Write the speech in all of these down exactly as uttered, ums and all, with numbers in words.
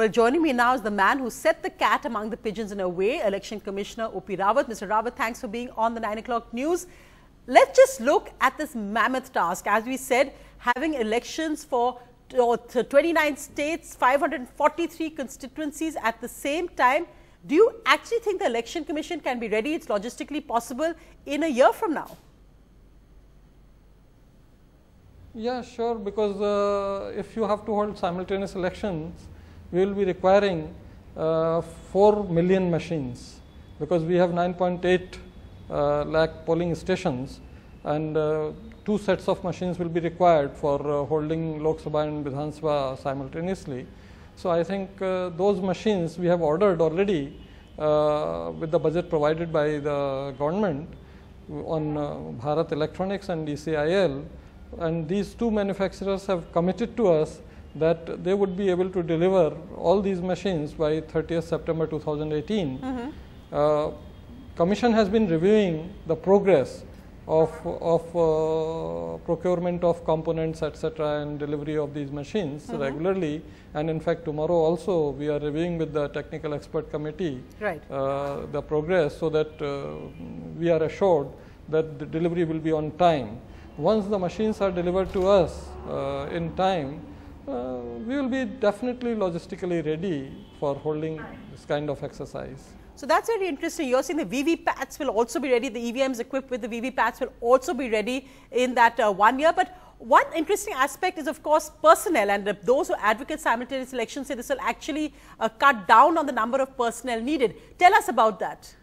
Well, joining me now is the man who set the cat among the pigeons in a way, Election Commissioner O P Rawat. Mister Rawat, thanks for being on the nine o'clock news. Let's just look at this mammoth task. As we said, having elections for twenty-nine states, five hundred forty-three constituencies at the same time. Do you actually think the Election Commission can be ready? It's logistically possible in a year from now? Yeah, sure, because uh, if you have to hold simultaneous elections, we will be requiring uh, four million machines, because we have nine point eight uh, lakh polling stations, and uh, two sets of machines will be required for uh, holding Lok Sabha and Vidhan Sabha simultaneously. So I think uh, those machines we have ordered already uh, with the budget provided by the government on uh, Bharat Electronics and E C I L, and these two manufacturers have committed to us that they would be able to deliver all these machines by thirtieth September two thousand eighteen. Mm-hmm. uh, Commission has been reviewing the progress of, of uh, procurement of components, et cetera, and delivery of these machines mm-hmm. regularly. And in fact, tomorrow also we are reviewing with the technical expert committee right. uh, the progress, so that uh, we are assured that the delivery will be on time. Once the machines are delivered to us uh, in time, uh, we will be definitely logistically ready for holding this kind of exercise. So that's very interesting. You're saying the V V Pats will also be ready, the E V Ms equipped with the V V Pats will also be ready in that uh, one year. But one interesting aspect is, of course, personnel, and uh, those who advocate simultaneous elections say this will actually uh, cut down on the number of personnel needed. Tell us about that.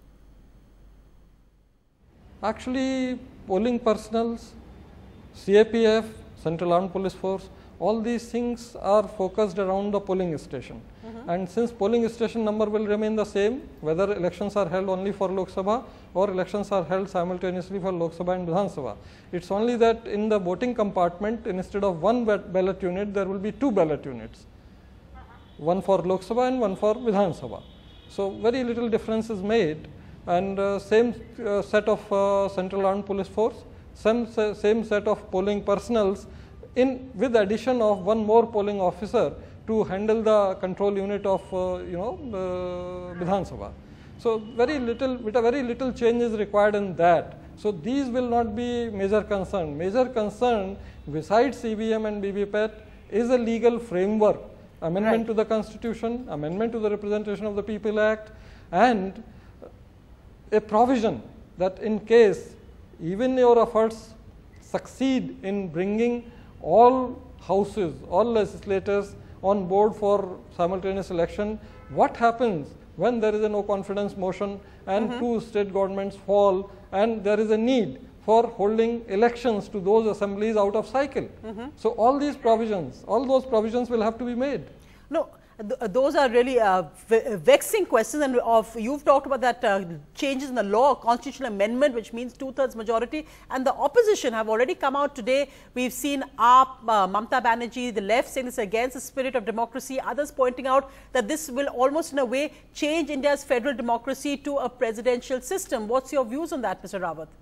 Actually, polling personnels, C A P F, Central Armed Police Force, all these things are focused around the polling station. Mm-hmm. And since polling station number will remain the same, whether elections are held only for Lok Sabha or elections are held simultaneously for Lok Sabha and Vidhan Sabha, it's only that in the voting compartment, instead of one ballot unit, there will be two ballot units, one for Lok Sabha and one for Vidhan Sabha. So very little difference is made, and uh, same uh, set of uh, Central Armed Police Force, same, same set of polling personnels, in with the addition of one more polling officer to handle the control unit of uh, you know uh, Vidhan Sabha. So very little, with a very little change is required in that. So these will not be major concern. Major concern besides C V M and V V P A T is a legal framework, amendment right. to the Constitution, amendment to the Representation of the People Act, and a provision that in case even your efforts succeed in bringing all houses, all legislators on board for simultaneous election, what happens when there is a no confidence motion and mm-hmm. two state governments fall and there is a need for holding elections to those assemblies out of cycle. Mm-hmm. So all these provisions, all those provisions will have to be made. No. Th those are really uh, vexing questions, and of you've talked about that uh, changes in the law, constitutional amendment, which means two-thirds majority, and the opposition have already come out today. We've seen A P, uh, Mamata Banerjee, the left saying this is against the spirit of democracy, others pointing out that this will almost in a way change India's federal democracy to a presidential system. What's your views on that, Mister Rawat?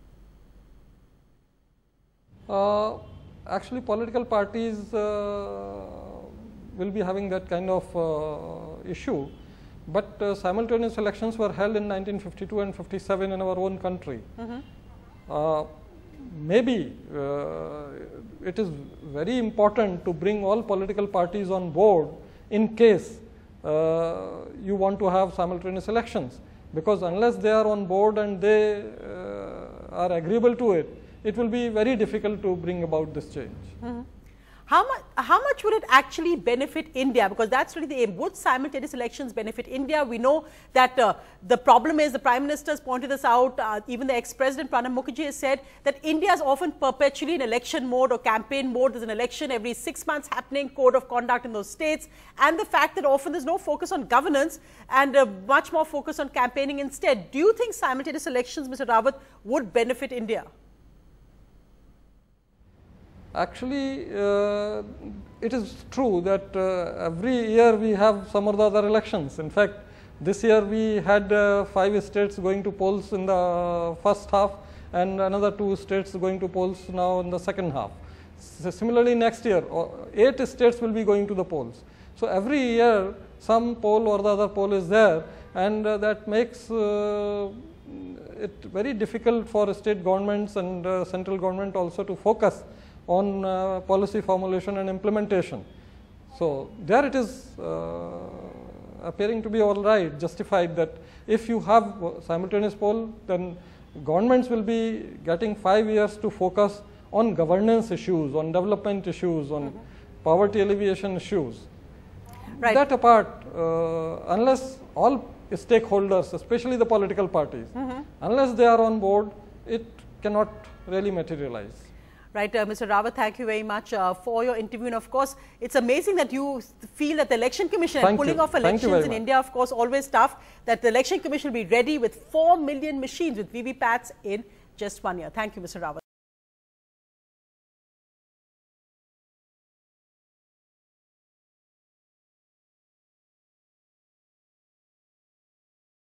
Uh, actually, political parties uh, will be having that kind of uh, issue, but uh, simultaneous elections were held in nineteen fifty-two and fifty-seven in our own country. Mm-hmm. uh, maybe uh, it is very important to bring all political parties on board in case uh, you want to have simultaneous elections, because unless they are on board and they uh, are agreeable to it, it will be very difficult to bring about this change. Mm-hmm. How much, how much would it actually benefit India? Because that's really the aim. Would simultaneous elections benefit India? We know that uh, the problem is, the Prime Minister has pointed this out, uh, even the ex-President Pranab Mukherjee has said that India is often perpetually in election mode or campaign mode. There's an election every six months happening, code of conduct in those states, and the fact that often there's no focus on governance and uh, much more focus on campaigning instead. Do you think simultaneous elections, Mister Rawat, would benefit India? Actually, uh, it is true that uh, every year we have some or the other elections. In fact, this year we had uh, five states going to polls in the first half and another two states going to polls now in the second half. So similarly, next year, eight states will be going to the polls. So every year some poll or the other poll is there, and uh, that makes uh, it very difficult for state governments and uh, central government also to focus on uh, policy formulation and implementation. So there it is uh, appearing to be all right, justified, that if you have simultaneous poll, then governments will be getting five years to focus on governance issues, on development issues, on mm-hmm. poverty alleviation issues. Right. That apart, uh, unless all stakeholders, especially the political parties, mm-hmm. unless they are on board, it cannot really materialize. Right, uh, Mister Rawat, thank you very much uh, for your interview. And of course, it's amazing that you feel that the Election Commission Thank and pulling you. off elections in much. India, of course, always tough, that the Election Commission will be ready with four million machines with V V Pats in just one year. Thank you, Mister Rawat.